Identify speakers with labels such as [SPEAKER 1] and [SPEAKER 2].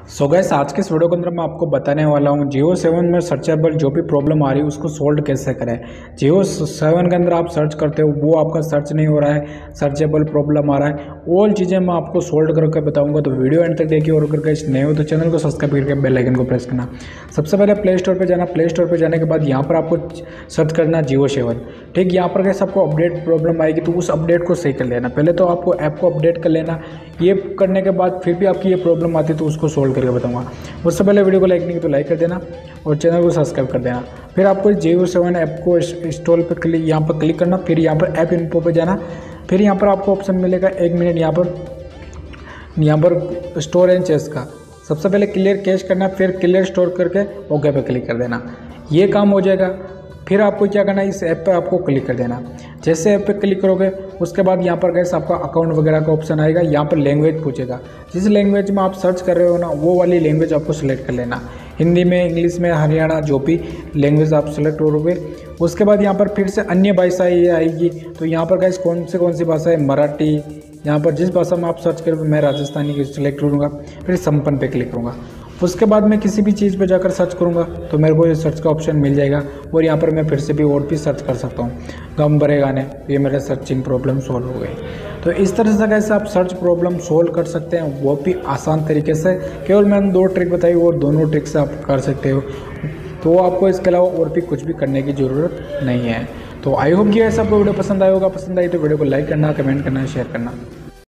[SPEAKER 1] सो gas आज के इस वीडियो के अंदर मैं आपको बताने वाला हूँ जियो 7 में सर्चेबल जो भी प्रॉब्लम आ रही है उसको सोल्व कैसे करें। जियो 7 के अंदर आप सर्च करते हो वो आपका सर्च नहीं हो रहा है, सर्चेबल प्रॉब्लम आ रहा है, ऑल चीज़ें मैं आपको सोल्व करके बताऊंगा। तो वीडियो एंड तक देखिए और अगर गाइस नए हो तो चैनल को सब्सक्राइब करके बेल आइकन को प्रेस करना। सबसे पहले प्ले स्टोर पर जाना, प्ले स्टोर पर जाने के बाद यहाँ पर आपको सर्च करना जियो 7। ठीक, यहाँ पर कैसे आपको अपडेट प्रॉब्लम आएगी तो उस अपडेट को सही कर लेना। पहले तो आपको ऐप को अपडेट कर लेना, ये करने के बाद फिर भी आपकी ये प्रॉब्लम आती है तो उसको सोल्व करके बताऊंगा। उससे पहले वीडियो को लाइक नहीं की तो लाइक कर देना और चैनल को सब्सक्राइब कर देना। फिर आपको जियो 7 ऐप को इंस्टॉल पर यहाँ पर क्लिक करना, फिर यहाँ पर ऐप इन्फो पर जाना, फिर यहाँ पर आपको ऑप्शन मिलेगा 1 मिनट यहाँ पर स्टोर एंड चेस का। सबसे पहले क्लियर कैश करना, फिर क्लियर स्टोर करके ओके पे क्लिक कर देना, ये काम हो जाएगा। फिर आपको क्या करना है, इस ऐप पे आपको क्लिक कर देना। जैसे ऐप पे क्लिक करोगे उसके बाद यहाँ पर गैस आपका अकाउंट वगैरह का ऑप्शन आएगा, यहाँ पर लैंग्वेज पूछेगा। जिस लैंग्वेज में आप सर्च कर रहे हो ना वो वाली लैंग्वेज आपको सिलेक्ट कर लेना, हिंदी में, इंग्लिश में, हरियाणा, जो भी लैंग्वेज आप सेलेक्ट करोगे। उसके बाद यहाँ पर फिर से अन्य भाषाएँ ये आएगी, तो यहाँ पर गैस कौन सी भाषा है, मराठी, यहाँ पर जिस भाषा में आप सर्च करोगे मैं राजस्थानी की सिलेक्ट करूँगा, फिर संपन्न पे क्लिक करूँगा। उसके बाद मैं किसी भी चीज़ पे जाकर सर्च करूँगा तो मेरे को ये सर्च का ऑप्शन मिल जाएगा और यहाँ पर मैं फिर से भी और भी सर्च कर सकता हूँ, गम भरे गाने। तो ये मेरा सर्चिंग प्रॉब्लम सॉल्व हो गई। तो इस तरह से कैसे आप सर्च प्रॉब्लम सॉल्व कर सकते हैं, वो भी आसान तरीके से। केवल मैंने 2 ट्रिक बताई और दोनों ट्रिक से आप कर सकते हो, तो आपको इसके अलावा और भी कुछ भी करने की ज़रूरत नहीं है। तो आई होप कि ऐसा आपको वीडियो पसंद आया होगा। पसंद आई तो वीडियो को लाइक करना, कमेंट करना, शेयर करना।